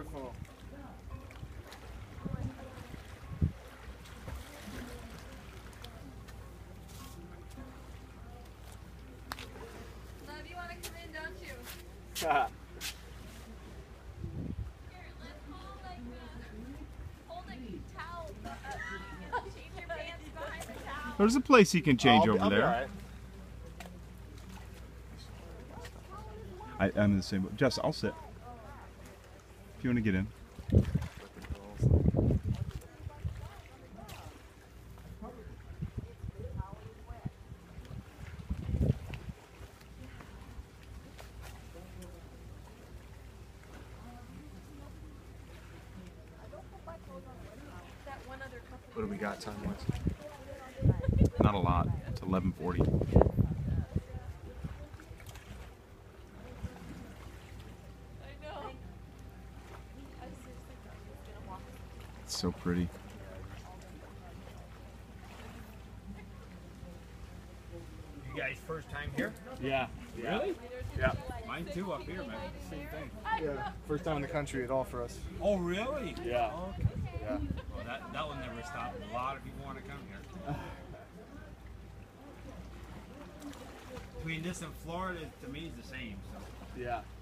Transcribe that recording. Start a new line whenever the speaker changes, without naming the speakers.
beautiful.
Love, you want to come in, don't you?
Yeah.
Here, let's hold a towel. Change your pants behind the towel.
There's a place he can change over
I'll be
there.
all right.
I'm in the same boat. Jess, I'll sit. If you want to get in.
What do we got time-wise?
Not a lot. It's 11:40. It's so pretty.
You guys first time here?
Yeah.
Really?
Yeah.
Mine too up here, man. Same thing.
Yeah. First time in the country at all for us.
Oh, really?
Yeah.
Okay.
Yeah.
Well, that will never stop. A lot of people want to come here. Between this and Florida, to me, is the same. So.
Yeah.